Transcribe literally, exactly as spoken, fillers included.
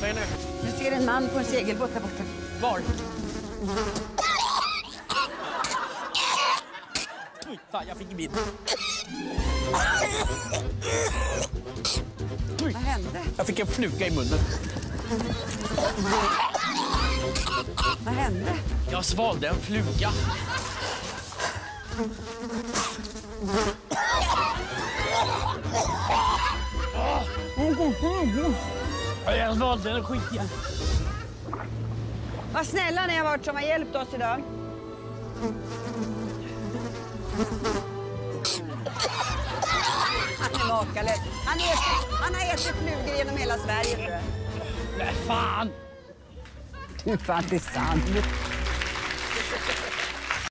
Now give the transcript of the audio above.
är nu? Du ser en man på en segelbåt där borta. Var? Oj, fan, jag fick en bild. Vad hände? Jag fick en fluga i munnen. Vad hände? Jag svalde en fluga. Jag svalde den skiten. Vad snälla ni har varit som har hjälpt oss idag. Han är makalös. Han, äter, han har ätit flugor genom hela Sverige, tror jag. Nej, fan! Du är fan, det är sant.